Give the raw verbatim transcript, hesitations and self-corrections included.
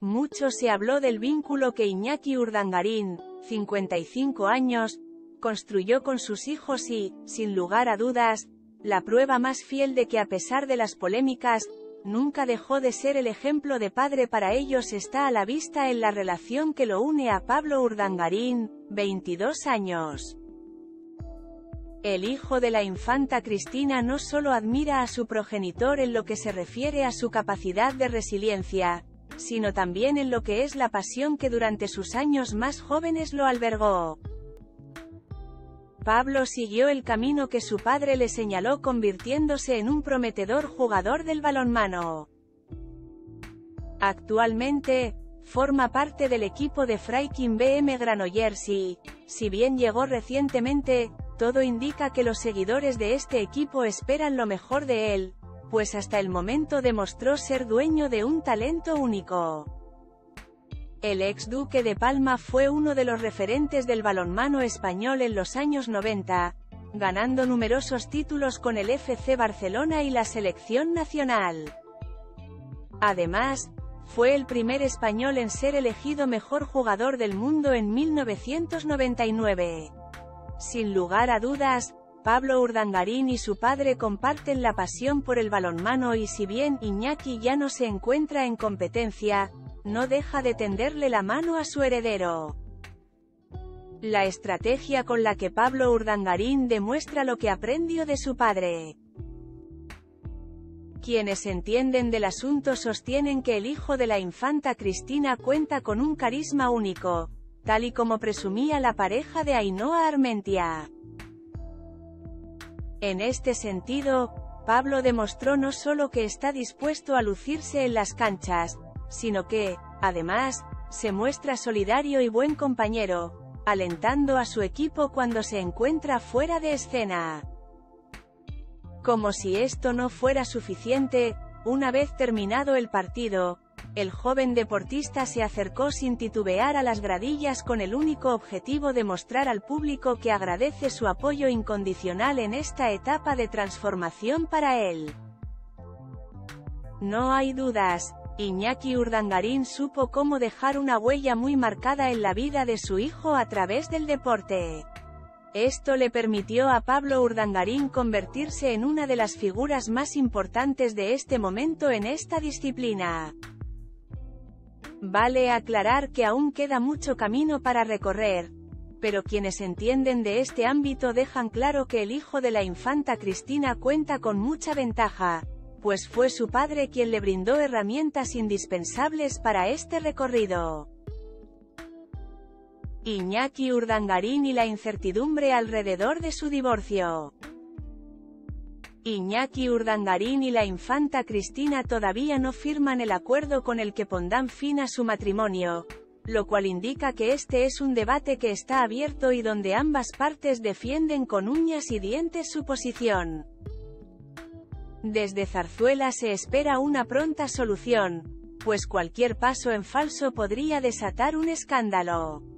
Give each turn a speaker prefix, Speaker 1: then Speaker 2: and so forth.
Speaker 1: Mucho se habló del vínculo que Iñaki Urdangarín, cincuenta y cinco años, construyó con sus hijos y, sin lugar a dudas, la prueba más fiel de que a pesar de las polémicas, nunca dejó de ser el ejemplo de padre para ellos está a la vista en la relación que lo une a Pablo Urdangarín, veintidós años. El hijo de la infanta Cristina no solo admira a su progenitor en lo que se refiere a su capacidad de resiliencia, sino también en lo que es la pasión que durante sus años más jóvenes lo albergó. Pablo siguió el camino que su padre le señaló, convirtiéndose en un prometedor jugador del balonmano. Actualmente, forma parte del equipo de Freikin B M Granollers y, si bien llegó recientemente, todo indica que los seguidores de este equipo esperan lo mejor de él, pues hasta el momento demostró ser dueño de un talento único. El ex duque de Palma fue uno de los referentes del balonmano español en los años noventa, ganando numerosos títulos con el F C Barcelona y la selección nacional. Además, fue el primer español en ser elegido mejor jugador del mundo en mil novecientos noventa y nueve. Sin lugar a dudas, Pablo Urdangarín y su padre comparten la pasión por el balonmano y si bien Iñaki ya no se encuentra en competencia, no deja de tenderle la mano a su heredero. La estrategia con la que Pablo Urdangarín demuestra lo que aprendió de su padre. Quienes entienden del asunto sostienen que el hijo de la infanta Cristina cuenta con un carisma único, tal y como presumía la pareja de Ainhoa Armentia. En este sentido, Pablo demostró no solo que está dispuesto a lucirse en las canchas, sino que, además, se muestra solidario y buen compañero, alentando a su equipo cuando se encuentra fuera de escena. Como si esto no fuera suficiente, una vez terminado el partido, el joven deportista se acercó sin titubear a las gradillas con el único objetivo de mostrar al público que agradece su apoyo incondicional en esta etapa de transformación para él. No hay dudas, Iñaki Urdangarín supo cómo dejar una huella muy marcada en la vida de su hijo a través del deporte. Esto le permitió a Pablo Urdangarín convertirse en una de las figuras más importantes de este momento en esta disciplina. Vale aclarar que aún queda mucho camino para recorrer, pero quienes entienden de este ámbito dejan claro que el hijo de la infanta Cristina cuenta con mucha ventaja, pues fue su padre quien le brindó herramientas indispensables para este recorrido. Iñaki Urdangarín y la incertidumbre alrededor de su divorcio. Iñaki Urdangarín y la infanta Cristina todavía no firman el acuerdo con el que pondrán fin a su matrimonio, lo cual indica que este es un debate que está abierto y donde ambas partes defienden con uñas y dientes su posición. Desde Zarzuela se espera una pronta solución, pues cualquier paso en falso podría desatar un escándalo.